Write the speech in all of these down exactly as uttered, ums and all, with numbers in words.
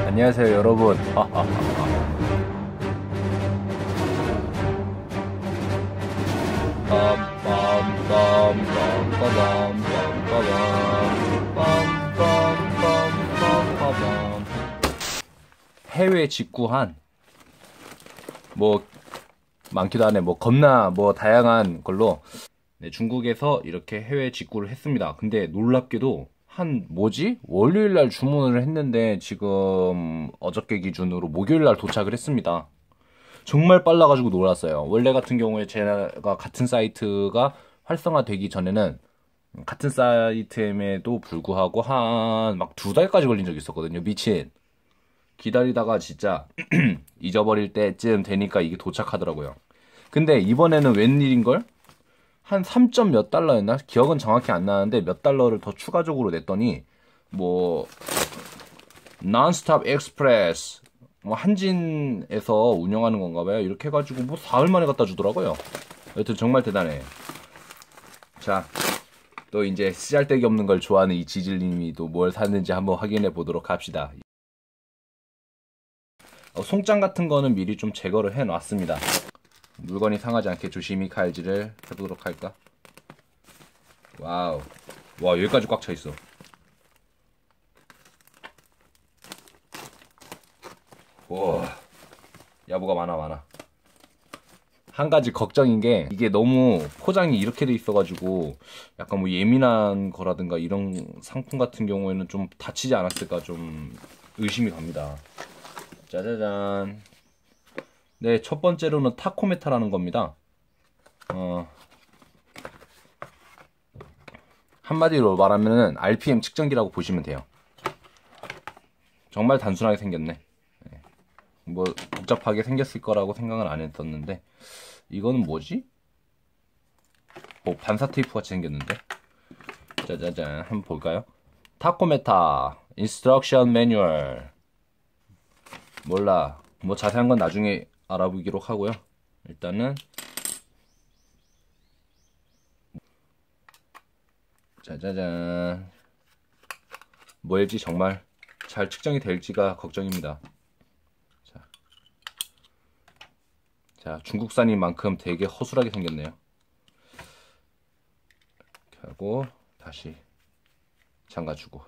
안녕하세요 여러분. 해외 직구한 뭐 많기도 하네. 뭐 겁나 뭐 다양한 걸로 네, 중국에서 이렇게 해외 직구를 했습니다. 근데 놀랍게도 한 뭐지? 월요일 날 주문을 했는데 지금 어저께 기준으로 목요일 날 도착을 했습니다. 정말 빨라가지고 놀랐어요. 원래 같은 경우에 제가 같은 사이트가 활성화되기 전에는 같은 사이트임에도 불구하고 한 막 두 달까지 걸린 적이 있었거든요. 미친. 기다리다가 진짜 잊어버릴 때쯤 되니까 이게 도착하더라고요. 근데 이번에는 웬일인걸? 한 삼 점 몇 달러였나? 기억은 정확히 안 나는데 몇 달러를 더 추가적으로 냈더니 뭐 non-stop express 뭐 한진에서 운영하는 건가 봐요. 이렇게 해가지고 뭐 사흘 만에 갖다 주더라고요. 여튼 정말 대단해. 자, 또 이제 쓰잘데기 없는 걸 좋아하는 이 지질님이 또 뭘 샀는지 한번 확인해 보도록 합시다. 어, 송장 같은 거는 미리 좀 제거를 해 놨습니다. 물건이 상하지 않게 조심히 칼질을 해보도록 할까? 와우. 와, 여기까지 꽉 차 있어. 와, 야부가 많아 많아. 한 가지 걱정인 게 이게 너무 포장이 이렇게 돼 있어가지고 약간 뭐 예민한 거라든가 이런 상품 같은 경우에는 좀 다치지 않았을까 좀 의심이 갑니다. 짜자잔. 네, 첫 번째로는 타코메타라는 겁니다. 어, 한마디로 말하면은 알피엠 측정기라고 보시면 돼요. 정말 단순하게 생겼네. 네. 뭐 복잡하게 생겼을 거라고 생각은 안 했었는데 이거는 뭐지? 뭐 반사 테이프 같이 생겼는데. 짜자잔, 한번 볼까요? 타코메타 인스트럭션 매뉴얼. 몰라. 뭐 자세한 건 나중에 알아보기로 하고요. 일단은 짜자잔. 뭐일지 정말 잘 측정이 될지가 걱정입니다. 자, 자 중국산인 만큼 되게 허술하게 생겼네요. 이렇게 하고 다시 잠가주고.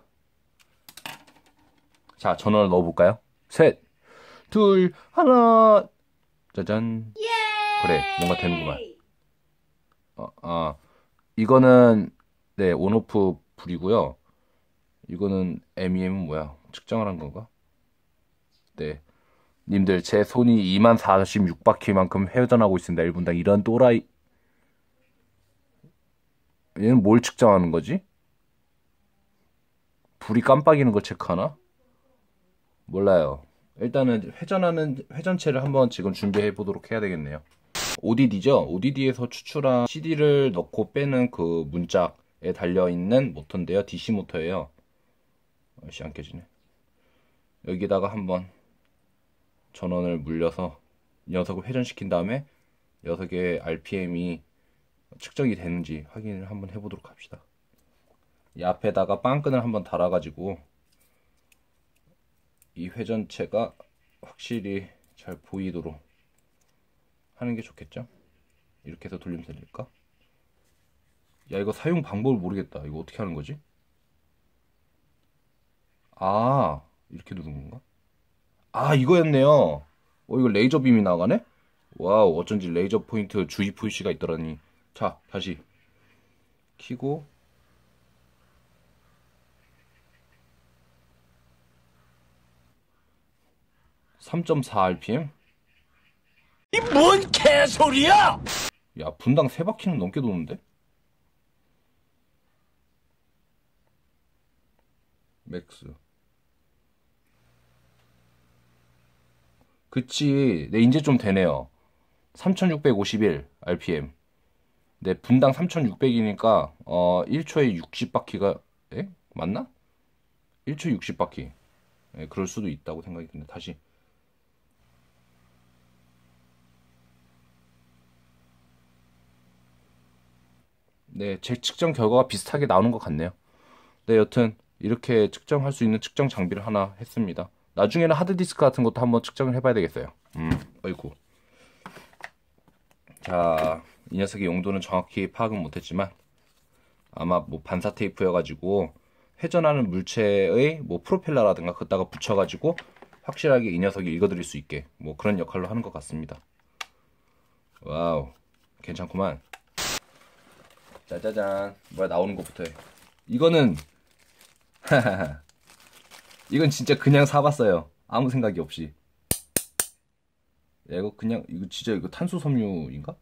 자, 전원을 넣어볼까요? 셋, 둘, 하나. 짜잔. 그래, 뭔가 되는구만. 어, 아, 이거는 네, 온오프 불이고요. 이거는 엠이엠은 뭐야? 측정을 한 건가? 네. 님들, 제 손이 이만 사십육 바퀴만큼 회전하고 있습니다. 일 분당. 이런 또라이. 얘는 뭘 측정하는 거지? 불이 깜빡이는 걸 체크하나? 몰라요. 일단은 회전하는 회전체를 한번 지금 준비해 보도록 해야 되겠네요. 오디디죠? 오디디에서 추출한 씨디를 넣고 빼는 그 문짝에 달려있는 모터인데요. 디씨 모터예요. 아씨, 안 켜지네. 여기다가 한번 전원을 물려서 이 녀석을 회전시킨 다음에 녀석의 알피엠이 측정이 되는지 확인을 한번 해보도록 합시다. 이 앞에다가 빵끈을 한번 달아가지고 이 회전체가 확실히 잘 보이도록 하는 게 좋겠죠? 이렇게 해서 돌리면 될까? 야, 이거 사용 방법을 모르겠다. 이거 어떻게 하는 거지? 아, 이렇게 누른 건가? 아, 이거였네요. 어, 이거 레이저 빔이 나가네? 와우, 어쩐지 레이저 포인트 주의 표시가 있더라니. 자, 다시 켜고 삼 점 사 알피엠? 이 뭔 개소리야! 야, 분당 세 바퀴는 넘게 도는데? 맥스. 그치. 네, 이제 좀 되네요. 삼천육백오십일 알피엠. 네, 분당 삼천육백이니까 어, 일 초에 육십 바퀴가 에? 맞나? 일 초에 육십 바퀴. 네, 그럴 수도 있다고 생각이 드는데 다시. 네, 제 측정 결과가 비슷하게 나오는 것 같네요. 네, 여튼 이렇게 측정할 수 있는 측정 장비를 하나 했습니다. 나중에는 하드디스크 같은 것도 한번 측정을 해봐야 되겠어요. 음, 어이구. 자, 이 녀석의 용도는 정확히 파악은 못했지만 아마 뭐 반사 테이프여가지고 회전하는 물체의 뭐 프로펠러라든가 그다가 붙여가지고 확실하게 이 녀석이 읽어드릴 수 있게 뭐 그런 역할로 하는 것 같습니다. 와우, 괜찮구만. 짜자잔, 뭐야, 나오는 것부터 해. 이거는 이건 진짜 그냥 사봤어요. 아무 생각이 없이. 야, 이거 그냥 이거 진짜 이거 탄소 섬유인가?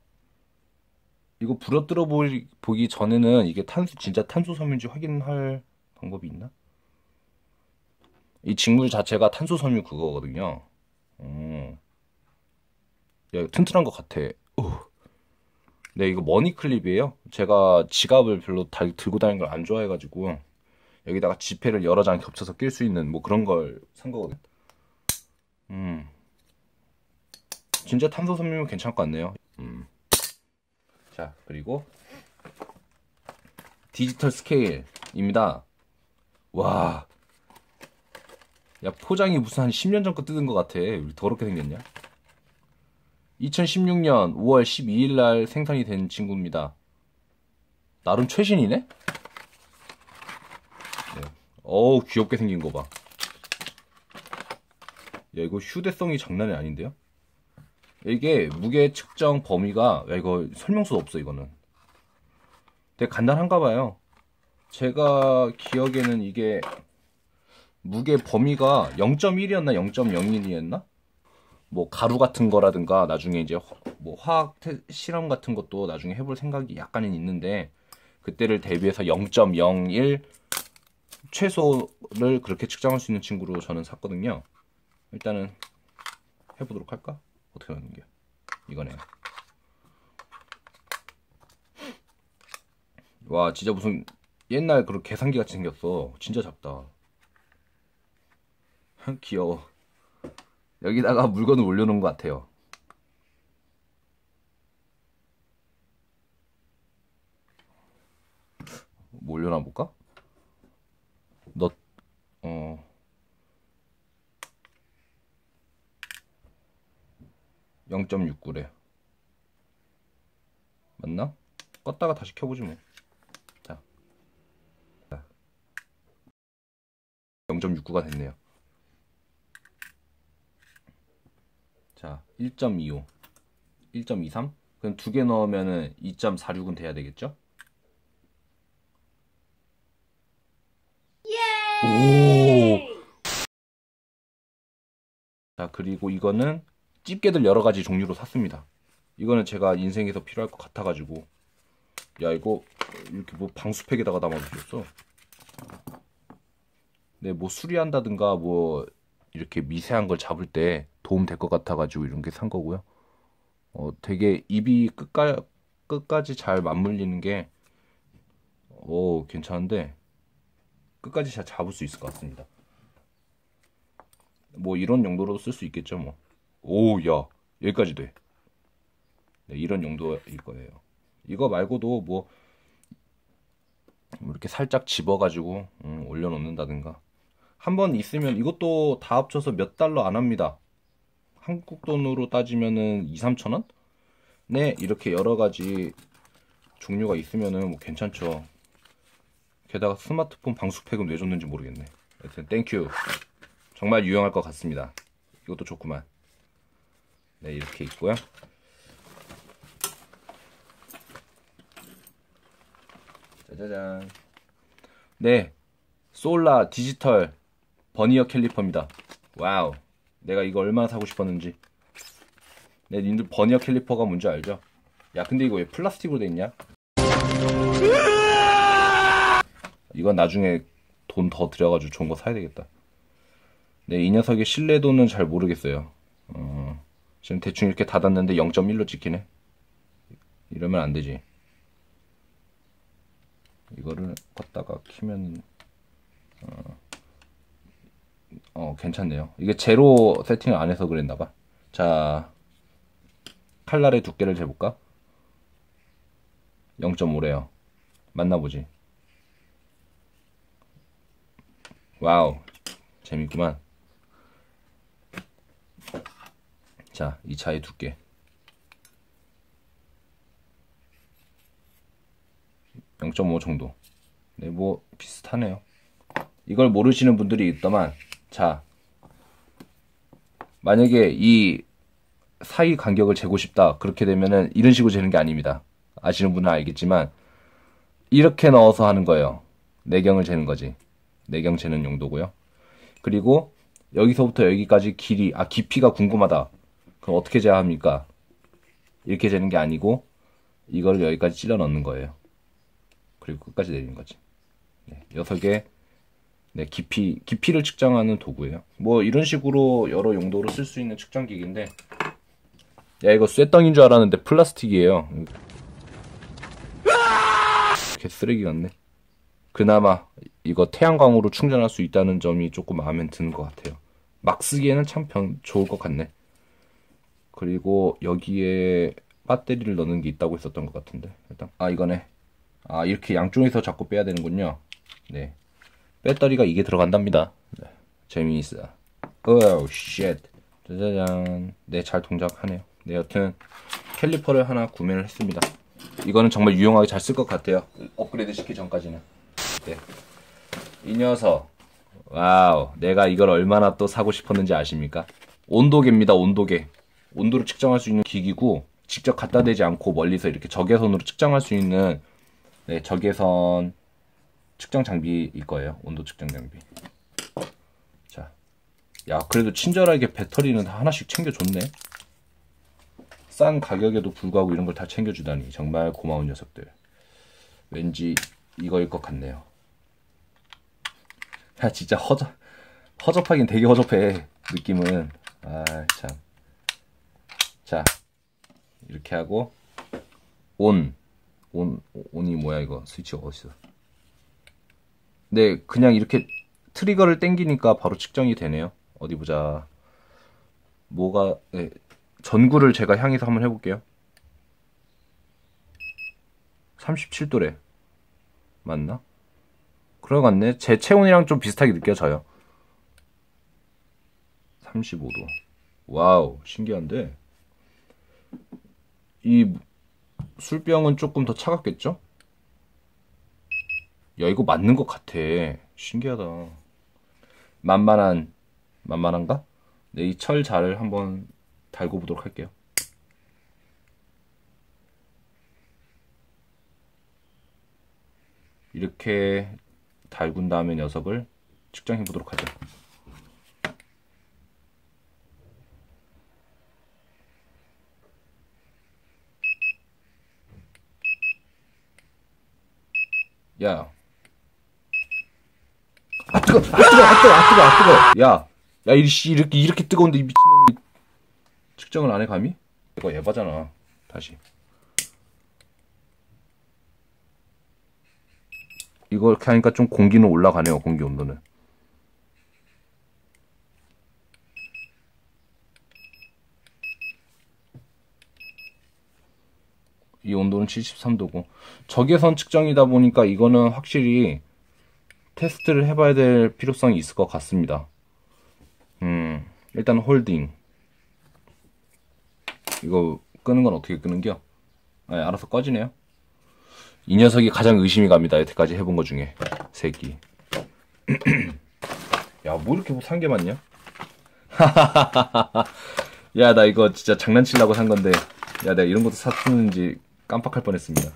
이거 부러뜨려 보기, 보기 전에는 이게 탄소 진짜 탄소 섬유인지 확인할 방법이 있나? 이 직물 자체가 탄소 섬유 그거거든요. 음. 야, 이거 튼튼한 것 같아. 오. 네, 이거 머니클립이에요. 제가 지갑을 별로 다 들고 다니는 걸 안 좋아해가지고 여기다가 지폐를 여러 장 겹쳐서 낄 수 있는 뭐 그런 걸 산 거거든. 음. 진짜 탄소 섬유면 괜찮을 것 같네요. 음. 자, 그리고 디지털 스케일입니다. 와. 야, 포장이 무슨 한 십 년 전 거 뜯은 것 같아. 왜 더럽게 생겼냐? 이천십육 년 오월 십이일 날 생산이 된 친구입니다. 나름 최신이네? 네. 어우, 귀엽게 생긴 거 봐. 야, 이거 휴대성이 장난이 아닌데요? 이게 무게 측정 범위가, 야, 이거 설명서 없어, 이거는. 되게 간단한가 봐요. 제가 기억에는 이게 무게 범위가 영 점 일이었나 영 점 영일이었나? 뭐 가루 같은 거라든가 나중에 이제 뭐 화학 실험 같은 것도 나중에 해볼 생각이 약간은 있는데 그때를 대비해서 영 점 영일 최소를 그렇게 측정할 수 있는 친구로 저는 샀거든요. 일단은 해보도록 할까? 어떻게 하는 게 이거네요. 와, 진짜 무슨 옛날 그런 계산기 같이 생겼어. 진짜 작다. 귀여워. 여기다가 물건을 올려놓은 것 같아요. 뭐 올려놔 볼까? 너, 어, 영 점 육구래. 맞나? 껐다가 다시 켜보지 뭐. 자, 영 점 육구가 됐네요. 자, 일 점 이오, 일 점 이삼? 그럼 두 개 넣으면은 이 점 사육은 돼야 되겠죠? 오! 자, 그리고 이거는 집게들 여러 가지 종류로 샀습니다. 이거는 제가 인생에서 필요할 것 같아가지고. 야, 이거 이렇게 뭐 방수팩에다가 담아주셨어. 네, 뭐 수리한다든가 뭐 이렇게 미세한 걸 잡을 때 도움 될 것 같아가지고 이런 게 산 거고요. 어, 되게 입이 끝까, 끝까지 잘 맞물리는 게, 오, 괜찮은데, 끝까지 잘 잡을 수 있을 것 같습니다. 뭐 이런 용도로 쓸 수 있겠죠, 뭐. 오, 야, 여기까지 돼. 네, 이런 용도일 거예요. 이거 말고도 뭐, 이렇게 살짝 집어가지고, 음, 올려놓는다든가. 한 번 있으면 이것도 다 합쳐서 몇 달러 안 합니다. 한국 돈으로 따지면은 이, 삼천 원? 네, 이렇게 여러 가지 종류가 있으면은 뭐 괜찮죠. 게다가 스마트폰 방수팩은 왜 줬는지 모르겠네. 하여튼 땡큐. 정말 유용할 것 같습니다. 이것도 좋구만. 네, 이렇게 있고요. 짜자잔. 네, 솔라 디지털 버니어 캘리퍼입니다. 와우. 내가 이거 얼마나 사고 싶었는지. 네, 님들 버니어 캘리퍼가 뭔지 알죠? 야, 근데 이거 왜 플라스틱으로 돼 있냐? 이건 나중에 돈 더 들여가지고 좋은 거 사야 되겠다. 네, 이 녀석의 신뢰도는 잘 모르겠어요. 어, 지금 대충 이렇게 닫았는데 영 점 일로 찍히네. 이러면 안 되지. 이거를 껐다가 키면 어, 어 괜찮네요. 이게 제로 세팅을 안 해서 그랬나봐. 자, 칼날의 두께를 재볼까? 영 점 오래요. 맞나보지. 와우, 재밌구만. 자, 이 차의 두께. 영 점 오 정도. 네, 뭐 비슷하네요. 이걸 모르시는 분들이 있다만, 자, 만약에 이 사이 간격을 재고 싶다. 그렇게 되면은 이런 식으로 재는 게 아닙니다. 아시는 분은 알겠지만 이렇게 넣어서 하는 거예요. 내경을 재는 거지. 내경 재는 용도고요. 그리고 여기서부터 여기까지 길이, 아 깊이가 궁금하다. 그럼 어떻게 재야 합니까? 이렇게 재는 게 아니고 이거를 여기까지 찔러 넣는 거예요. 그리고 끝까지 내리는 거지. 네, 녀석의 네, 깊이, 깊이를 측정하는 도구예요. 뭐 이런 식으로 여러 용도로 쓸 수 있는 측정기기인데, 야 이거 쇠덩인 줄 알았는데 플라스틱이에요. 이렇게 쓰레기 같네. 그나마 이거 태양광으로 충전할 수 있다는 점이 조금 마음에 드는 것 같아요. 막 쓰기에는 참 변, 좋을 것 같네. 그리고 여기에 배터리를 넣는 게 있다고 했었던 것 같은데, 일단 아 이거네. 아 이렇게 양쪽에서 자꾸 빼야 되는군요. 네, 배터리가 이게 들어간답니다. 네, 재미있어. 오우 쉣. 짜자잔. 네, 잘 동작하네요. 네, 여튼 캘리퍼를 하나 구매를 했습니다. 이거는 정말 유용하게 잘 쓸 것 같아요. 업그레이드 시키기 전까지는. 네, 이 녀석. 와우, 내가 이걸 얼마나 또 사고 싶었는지 아십니까? 온도계입니다. 온도계. 온도를 측정할 수 있는 기기고, 직접 갖다 대지 않고 멀리서 이렇게 적외선으로 측정할 수 있는, 네, 적외선 측정 장비일 거예요. 온도 측정 장비. 자, 야 그래도 친절하게 배터리는 다 하나씩 챙겨줬네. 싼 가격에도 불구하고 이런 걸 다 챙겨주다니 정말 고마운 녀석들. 왠지 이거일 것 같네요. 야 진짜 허접 허접하긴 되게 허접해 느낌은. 아 참. 자, 이렇게 하고 온 온, 온이 뭐야 이거 스위치가 어딨어. 네, 그냥 이렇게 트리거를 당기니까 바로 측정이 되네요. 어디 보자. 뭐가, 네, 전구를 제가 향해서 한번 해볼게요. 삼십칠 도래. 맞나? 그런 것 같네. 제 체온이랑 좀 비슷하게 느껴져요. 삼십오 도. 와우, 신기한데. 이 술병은 조금 더 차갑겠죠? 야 이거 맞는 것 같아. 신기하다. 만만한 만만한가? 네, 이 철자를 한번 달고 보도록 할게요. 이렇게 달군 다음에 녀석을 측정해 보도록 하죠. 야, 아 뜨거, 아 뜨거, 아 뜨거, 아 뜨거, 아 뜨거. 야, 야 이씨 이렇게 이렇게 뜨거운데 이 미친놈이 측정을 안 해 감히? 이거 에바잖아. 다시. 이거 이렇게 하니까 좀 공기는 올라가네요. 공기 온도는. 이 온도는 칠십삼 도고 적외선 측정이다 보니까 이거는 확실히 테스트를 해봐야 될 필요성이 있을 것 같습니다. 음, 일단 홀딩. 이거 끄는 건 어떻게 끄는겨? 아, 알아서 꺼지네요. 이 녀석이 가장 의심이 갑니다. 여태까지 해본 것 중에 새끼. 야, 뭐 이렇게 뭐 산 게 많냐? 야, 나 이거 진짜 장난치려고 산 건데, 야, 내가 이런 것도 샀는지 깜빡할 뻔했습니다.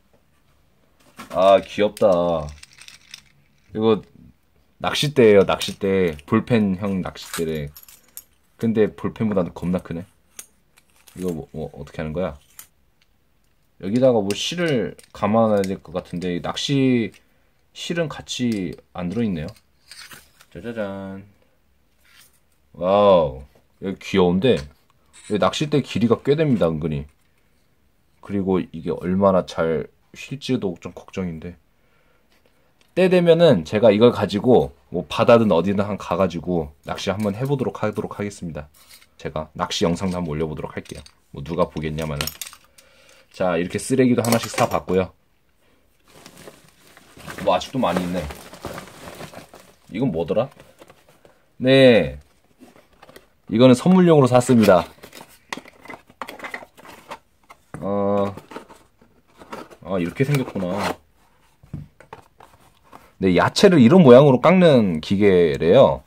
아, 귀엽다. 이거 낚싯대예요, 낚싯대. 볼펜형 낚싯대래. 근데 볼펜보다는 겁나 크네. 이거 뭐, 뭐 어떻게 하는 거야? 여기다가 뭐 실을 감아놔야 될 것 같은데 낚시 실은 같이 안 들어있네요. 짜자잔. 와우, 여기 귀여운데 여기 낚싯대 길이가 꽤 됩니다, 은근히. 그리고 이게 얼마나 잘 쉴지도 좀 걱정인데, 때 되면은 제가 이걸 가지고 뭐 바다든 어디든 한 가가지고 낚시 한번 해보도록 하도록 하겠습니다. 제가 낚시 영상도 한번 올려보도록 할게요. 뭐 누가 보겠냐마는. 자, 이렇게 쓰레기도 하나씩 사봤고요. 뭐 아직도 많이 있네. 이건 뭐더라? 네, 이거는 선물용으로 샀습니다. 아, 이렇게 생겼구나. 네, 야채를 이런 모양으로 깎는 기계래요.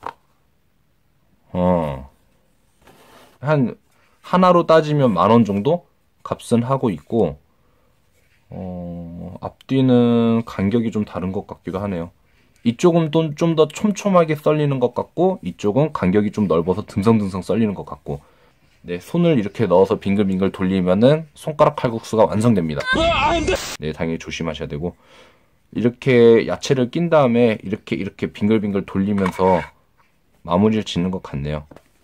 어. 한, 하나로 따지면 만 원 정도 값은 하고 있고, 어, 앞뒤는 간격이 좀 다른 것 같기도 하네요. 이쪽은 좀 더 촘촘하게 썰리는 것 같고, 이쪽은 간격이 좀 넓어서 듬성듬성 썰리는 것 같고, 네, 손을 이렇게 넣어서 빙글빙글 돌리면은 손가락 칼국수가 완성됩니다. 네, 당연히 조심하셔야 되고, 이렇게 야채를 낀 다음에 이렇게 이렇게 빙글빙글 돌리면서 마무리를 짓는 것 같네요.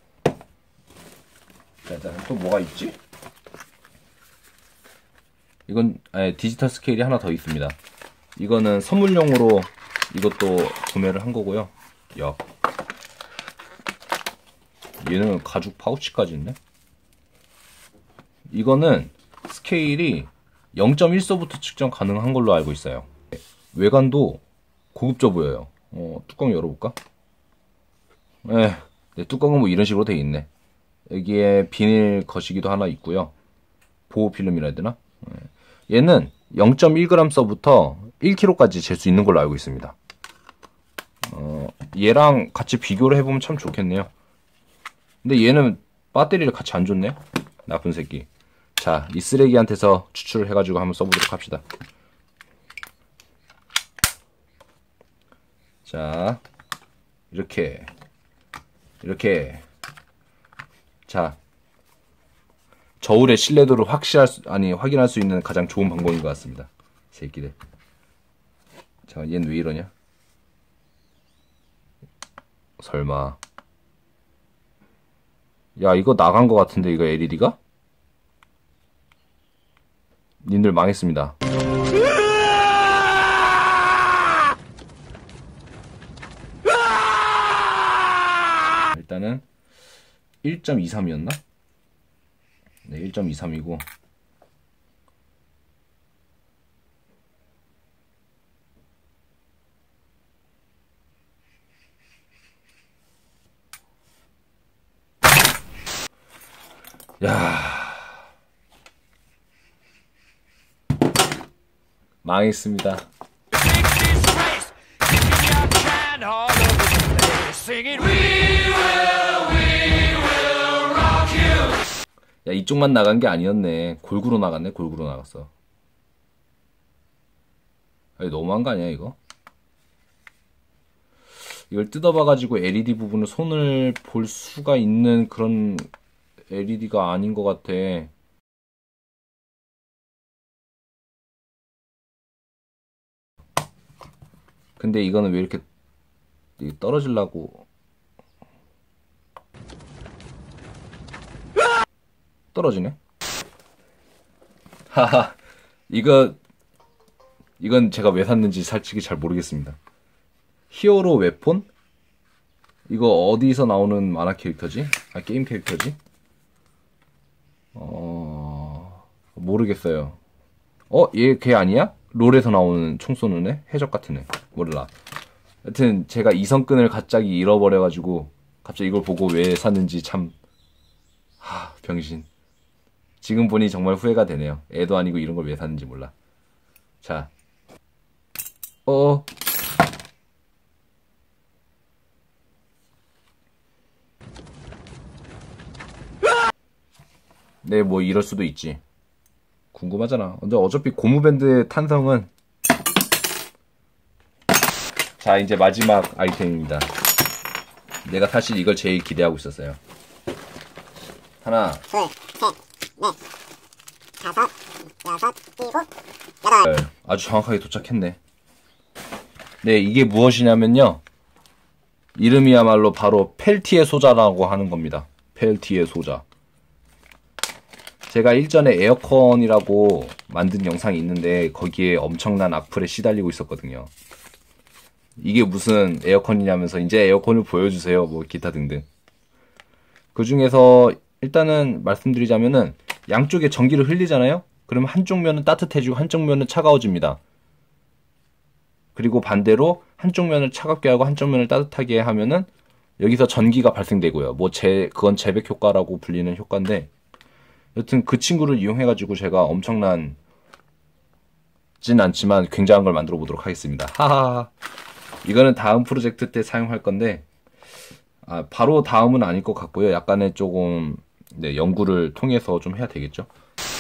자, 또 뭐가 있지? 이건 아니, 디지털 스케일이 하나 더 있습니다. 이거는 선물용으로 이것도 구매를 한 거고요. 야, 얘는 가죽 파우치까지 있네. 이거는 스케일이 영 점 일 소부터 측정 가능한 걸로 알고 있어요. 외관도 고급져 보여요. 어, 뚜껑 열어볼까? 네, 네, 뚜껑은 뭐 이런 식으로 돼 있네. 여기에 비닐 거시기도 하나 있고요. 보호 필름이라 해야 되나? 네. 얘는 영 점 일 그램서부터 일 킬로그램까지 잴 수 있는 걸로 알고 있습니다. 어, 얘랑 같이 비교를 해보면 참 좋겠네요. 근데 얘는 배터리를 같이 안 줬네? 나쁜 새끼. 자, 이 쓰레기한테서 추출을 해가지고 한번 써보도록 합시다. 자, 이렇게 이렇게 자, 저울의 신뢰도를 확실할 수, 아니 확인할 수 있는 가장 좋은 방법인 것 같습니다. 새끼들. 자, 얘는 왜 이러냐? 설마. 야, 이거 나간 것 같은데, 이거 엘이디가? 님들 망했습니다. 일단은 일 점 이삼이었나? 네, 일 점 이삼이고 야, 망했습니다. 야, 이쪽만 나간 게 아니었네. 골고루 나갔네. 골고루 나갔어. 아니, 너무한 거 아니야 이거? 이걸 뜯어봐가지고 엘이디 부분을 손을 볼 수가 있는 그런 엘이디가 아닌 것 같아. 근데 이거는 왜 이렇게 떨어지려고 떨어지네? 하하, 이거 이건 제가 왜 샀는지 솔직히 잘 모르겠습니다. 히어로 웨폰? 이거 어디서 나오는 만화 캐릭터지? 아, 게임 캐릭터지? 어... 모르겠어요. 어? 얘 걔 아니야? 롤에서 나오는 총 쏘는 애? 해적 같은 애. 몰라. 하여튼 제가 이성끈을 갑자기 잃어버려가지고 갑자기 이걸 보고 왜 샀는지 참... 하... 병신. 지금 보니 정말 후회가 되네요. 애도 아니고 이런 걸 왜 샀는지 몰라. 자. 어어. 네, 뭐 이럴 수도 있지. 궁금하잖아. 근데 어차피 고무밴드의 탄성은. 자, 이제 마지막 아이템입니다. 내가 사실 이걸 제일 기대하고 있었어요. 하나, 둘, 셋, 넷, 다섯, 여섯, 일곱, 여덟. 아주 정확하게 도착했네. 네, 이게 무엇이냐면요, 이름이야말로 바로 펠티에 소자라고 하는 겁니다. 펠티에 소자. 제가 일전에 에어컨이라고 만든 영상이 있는데 거기에 엄청난 악플에 시달리고 있었거든요. 이게 무슨 에어컨이냐면서 이제 에어컨을 보여주세요, 뭐 기타 등등. 그 중에서 일단은 말씀드리자면은 양쪽에 전기를 흘리잖아요. 그러면 한쪽 면은 따뜻해지고 한쪽 면은 차가워집니다. 그리고 반대로 한쪽 면을 차갑게 하고 한쪽 면을 따뜻하게 하면은 여기서 전기가 발생되고요. 뭐 제 그건 재백 효과라고 불리는 효과인데, 여튼 그 친구를 이용해가지고 제가 엄청난 같진 않지만 굉장한 걸 만들어 보도록 하겠습니다. 하하. 이거는 다음 프로젝트 때 사용할 건데 아, 바로 다음은 아닐 것 같고요. 약간의 조금 네, 연구를 통해서 좀 해야 되겠죠.